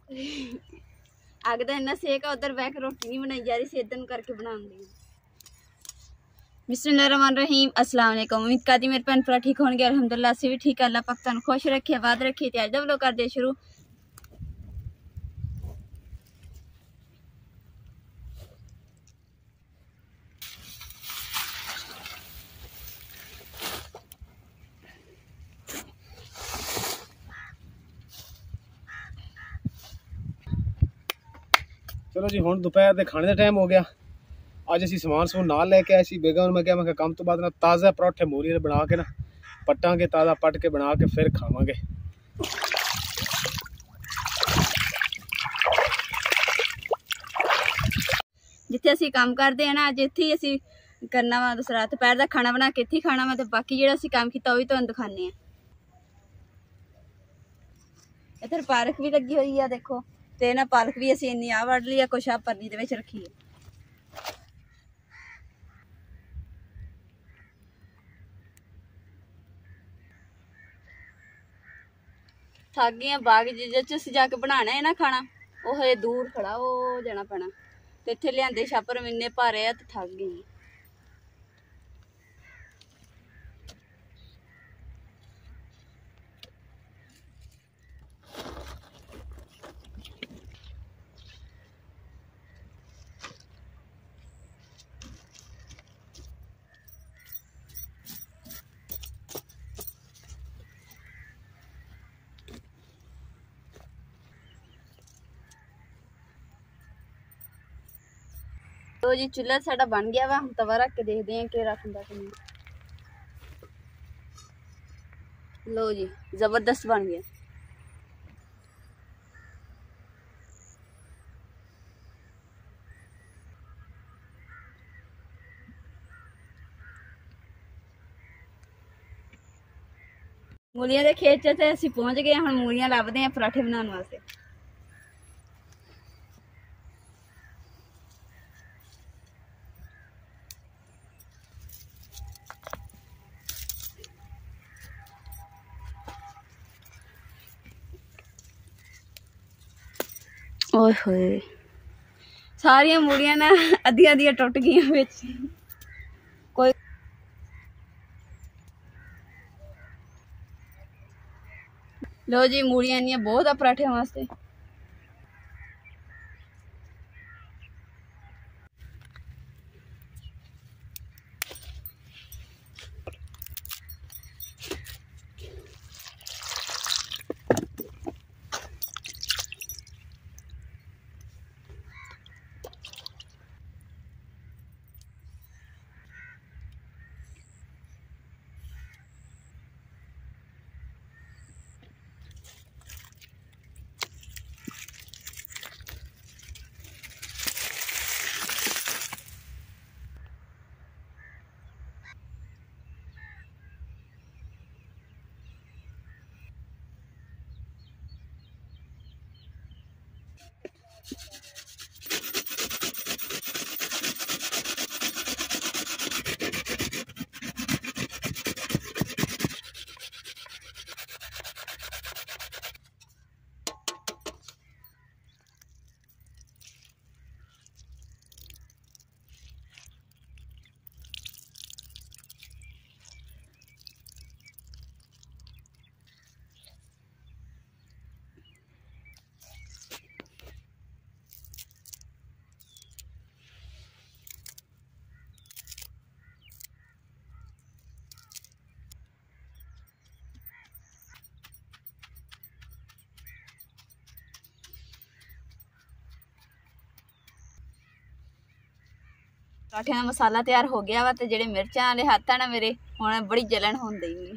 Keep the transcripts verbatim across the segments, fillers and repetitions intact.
अग तो इन्ना सेक है, उधर बह के रोटी नहीं बनाई जा रही सी, इधर करके बनाऊंगी। बिस्मिल्लाहिर्रहमानिर्रहीम, अस्सलाम वालेकुम। उम्मीद करती मेरे भैन भरा ठीक होंगे, अल्हम्दुलिल्लाह से भी ठीक है। अल्लाह पाक तुहानू खुश रखे, आबाद रखे। ते अज दा व्लॉग करदे शुरू। चलो जी, हुण दोपहर के खाने का टाइम हो गया। अज असी समान समून नाल लैके आए सी। बेगम मैं क्या मैं काम तो बाद ना ताज़ा परौठे मूरी बना के ना पटांगे, ताज़ा पट के बना के फिर खावांगे। जिथे असी काम करते हैं ना, अज इत्थे ही असी करना वा दूसरा दोपहर का खाना बना के इत्थे ही खाना वा, ते बाकी जिहड़ा असी काम किया वही तुहानू दिखाने हैं। इधर पालक भी लगी हुई है, देखो। ते ना पालक भी असी इन्नी आ वढ़ ली है, कुछ आ परली दे विच रखी है। थक गई बाग जिस असी जाके बनाना है ना खाना, वो हजे दूर खड़ा, वो जाना पैना। ते इत्थे लिआंदे छापर इन्ने भारे आ, ते थक गई। तो जी चूल्हा साडा बन गया वा, हम तवा रख के देखते हैं कि रखता कि नहीं। लो जी, जबरदस्त बन गया। मूलियां के खेत च असी पहुंच गए, हम मूलियां लभदे हैं पराठे बनाने वास्ते। ओए होए, सारिया मूलियां ना अद्धियां अद्धियां टुट गई बिच। कोई लो जी, मूलियां इन्नियां बहुत आ पराठे वास्ते। पराठियां का मसाला तैयार हो गया वा, ते जेडे मिर्चां वाले हत्थ है ना मेरे, हुण बड़ी जलन होंदी है।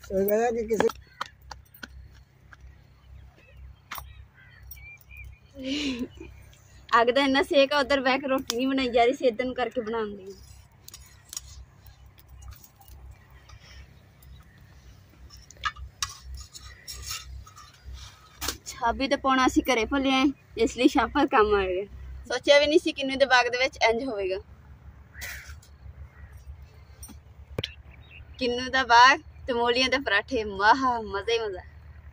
तो गया कि किसी अग तो इन्ना सेक है, उधर बह के रोटी नहीं बनाई जा रही, सेदन करके बनाऊंगी। अभी तो पौना असी घरे भुले आए, इसलिए शापर काम आ गया। सोचा भी नहीं सी किन्नू दे बाग दे विच इंज होवेगा। किन्नू दा बाग ते मूलियां दे पराठे, वाह मजा ही मजा।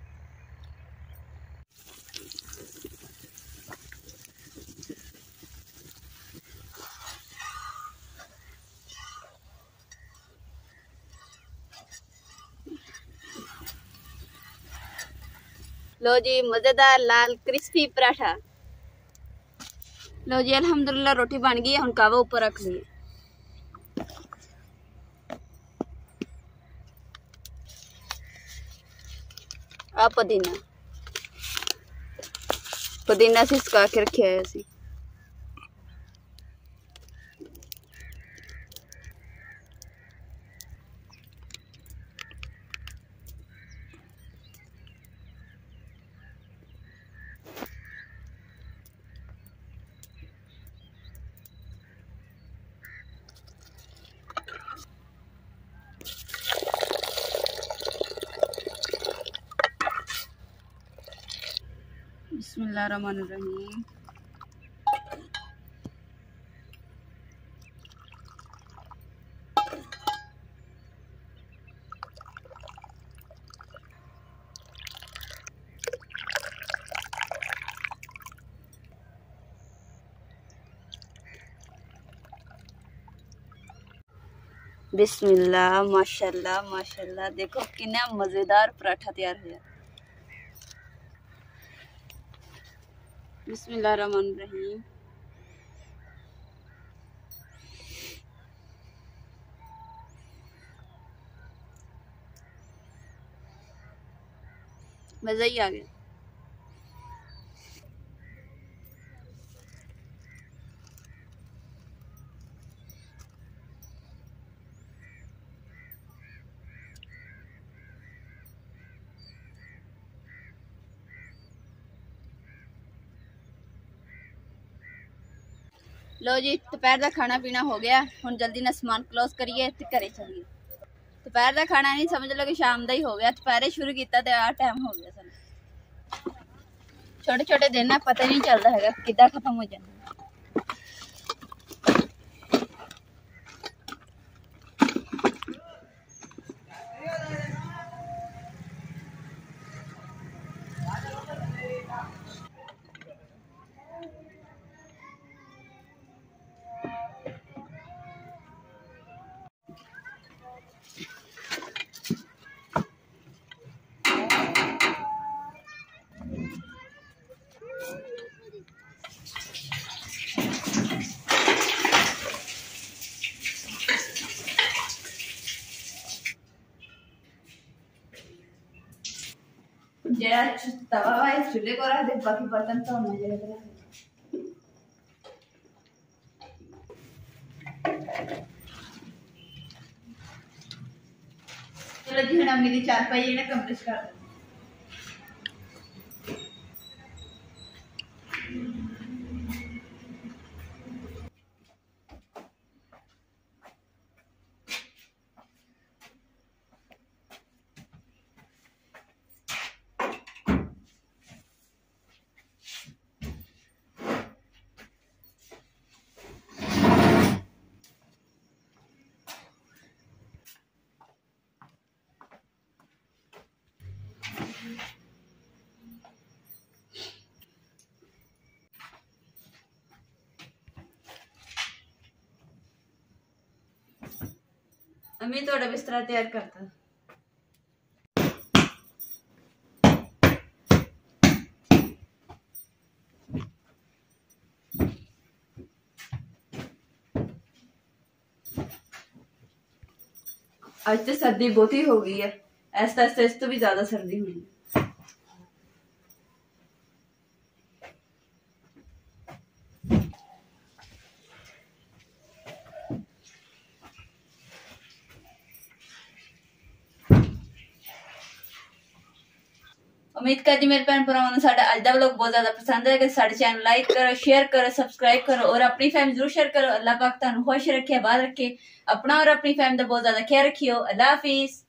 लो जी मजेदार लाल क्रिस्पी पराठा। लो जी अल्हम्दुलिल्लाह रोटी बन गई है, हुन कावा ऊपर रख लिए। आ पुदीना पुदीना से सुका के रखे है असी। बिस्मिल्लाहिर्रहमानिर्रहीम। बिस्मिल्लाह माशाल्लाह माशाल्लाह, देखो कितना मजेदार पराठा तैयार हुआ। बिस्मिल्लाहिर्रहमानिर्रहीम। मजा ही आ गया। लो जी दोपहर का खाना पीना हो गया, हुन जल्दी ना समान क्लोज करिए ते घरे चलिए। दोपहर का खाना नहीं समझ लो कि शाम का ही हो गया, दोपहर शुरू किया तो आ टाइम हो गया सन। छोटे छोटे दिन है, पता नहीं चलता है किदा खत्म हो जाना। जरा तवा है चूल्हे को रख दे, बाकी बर्तन तो होने जरा। चलो जी हम मेरी चारपाई है ना कंप्लीट कर दो। अम्मी थोड़ा बिस्तरा तैयार करता। आज तो सर्दी बहुत ही हो गई है, ऐसा ऐसा इस तो भी ज्यादा सर्दी हुई है। उम्मीद करती मेरे भैन भरावां साडा अज दा व्लॉग बहुत ज्यादा पसंद है। साडे चैनल लाइक करो, शेयर करो, सब्सक्राइब करो और अपनी फैमिली जरूर शेयर करो। अल्लाह पाक तुहानू खुश रखे, आबाद रखे। अपना और अपनी फैमिली का बहुत ज्यादा ख्याल रखियो। अल्लाह हाफिज।